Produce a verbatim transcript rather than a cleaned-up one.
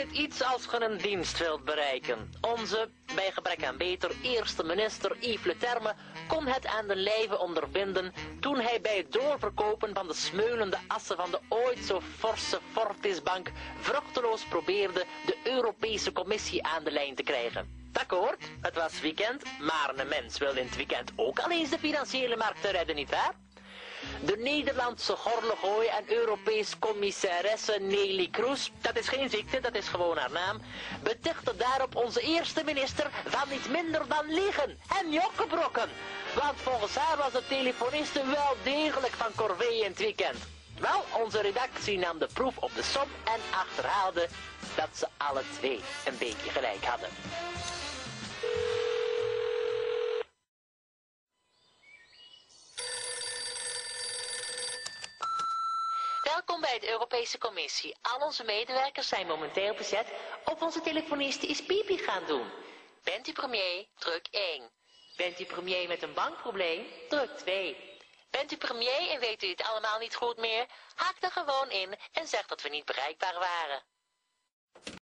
dit iets als ge een dienst wilt bereiken. Onze, bij gebrek aan beter, eerste minister Yves Le Terme kon het aan de lijve ondervinden toen hij bij het doorverkopen van de smeulende assen van de ooit zo forse Fortisbank vruchteloos probeerde de Europese Commissie aan de lijn te krijgen. Akkoord, het was weekend, maar een mens wil in het weekend ook al eens de financiële markten redden, nietwaar? De Nederlandse gorlegooi en Europees commissaresse Nelly Kroes, dat is geen ziekte, dat is gewoon haar naam, betichtte daarop onze eerste minister van niet minder dan liegen en jokkebrokken. Want volgens haar was de telefoniste wel degelijk van corvée in het weekend. Wel, onze redactie nam de proef op de som en achterhaalde dat ze alle twee een beetje gelijk hadden. Welkom bij de Europese Commissie. Al onze medewerkers zijn momenteel bezet of onze telefoniste is pipi gaan doen. Bent u premier? Druk één. Bent u premier met een bankprobleem? Druk twee. Bent u premier en weet u het allemaal niet goed meer? Haak er gewoon in en zeg dat we niet bereikbaar waren.